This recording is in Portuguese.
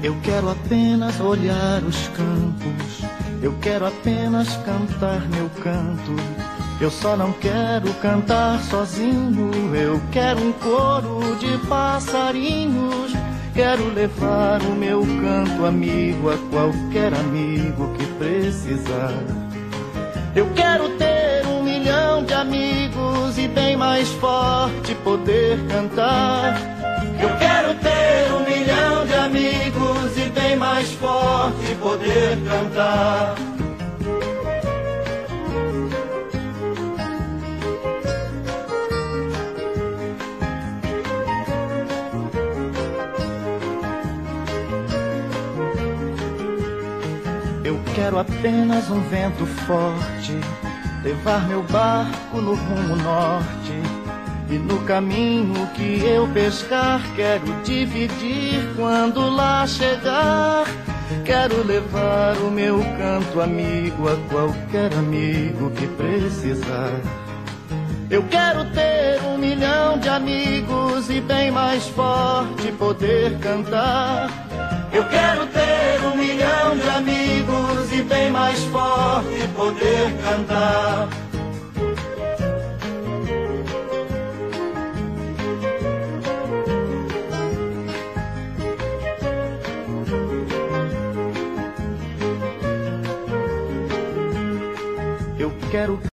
Eu quero apenas olhar os campos, eu quero apenas cantar meu canto. Eu só não quero cantar sozinho, eu quero um coro de passarinhos. Quero levar o meu canto amigo a qualquer amigo que precisar. Eu quero ter 1 milhão de amigos e bem mais forte poder cantar. Eu quero ter 1 milhão de amigos e bem mais forte poder cantar. Eu quero apenas um vento forte, levar meu barco no rumo norte. E no caminho que eu pescar, quero dividir quando lá chegar. Quero levar o meu canto amigo a qualquer amigo que precisar. Eu quero ter 1 milhão de amigos e bem mais forte poder cantar. Eu quero ter 1 milhão de amigos e bem mais forte poder cantar. Eu quero